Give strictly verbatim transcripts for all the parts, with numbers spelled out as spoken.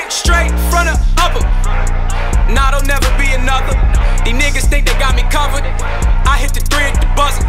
came straight from the upper. Nah, there'll never be another. These niggas think they got me covered. I hit the three at the buzzer.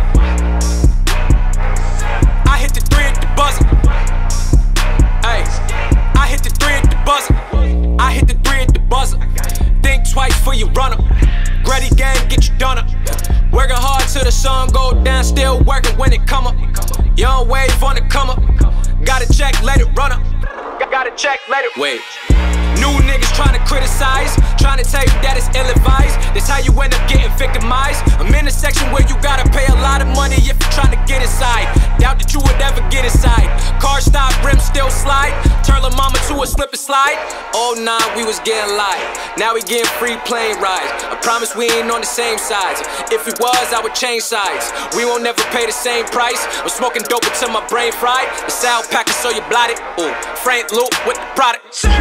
I hit the three at the buzzer. Ay, I hit the three at the buzzer. I hit the three at the buzzer. Think twice before you run up. Ready game, get you done up. Working hard till the sun go down, still working when it come up. Young wave on the come up. Gotta check, let it run up. Gotta check, let it wait. New niggas tryna criticize, tryna tell you that it's ill-advised. That's how you end up getting victimized. I'm in a section where you gotta pay a lot of money if you're tryna get inside. Doubt that you would ever get inside. Car stop, rim still slide. Turn la mama to a slip and slide. Oh nah, we was getting light. Now we getting free plane rides. I promise we ain't on the same sides. If we was, I would change sides. We won't never pay the same price. I'm smoking dope until my brain fried. The sound packer so you blotted. Ooh, Frank Luke with the product.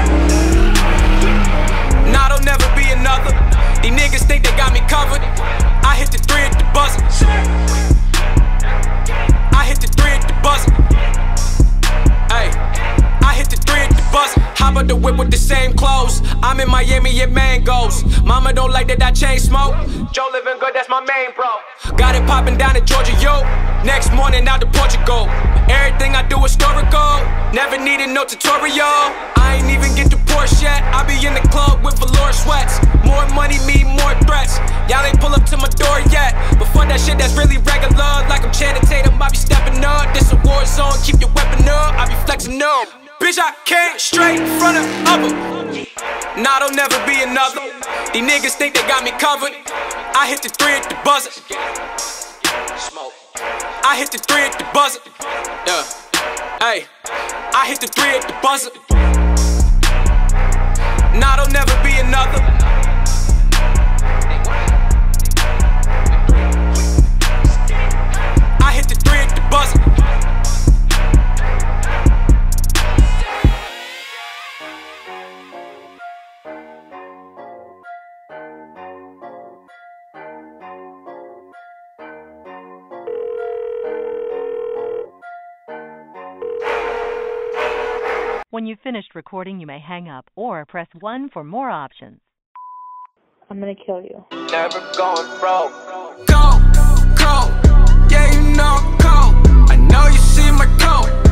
Nah, there'll never be another. These niggas think they got me covered. I hit the three at the buzzer. I hit the three at the buzzer. Ay, I hit the three at the buzzer. Hop out the whip with the same clothes. I'm in Miami at Mangoes. Mama don't like that I chain smoke. Joe living good, that's my main bro. Got it popping down in Georgia, yo. Next morning out to Portugal. Everything I do historical. Never needed no tutorial. I ain't even get to Porsche yet. I be in the club with velour sweats. More money mean more threats. Y'all ain't pull up to my door yet. But for that shit that's really regular. Like I'm Channing Tatum, I be stepping up. This a war zone, keep your weapon up. I be flexing up. Bitch, I came straight from the upper. Nah, there'll never be another. These niggas think they got me covered. I hit the three at the buzzer. I hit the three at the buzzer. Yeah. Hey, I hit the three at the buzzer. Nah, there'll never be another. I hit the three at the buzzer. When you've finished recording, you may hang up or press one for more options. I'm gonna kill you. Never going broke. Go, go, yeah, you know I'm cold. I know you see my coat.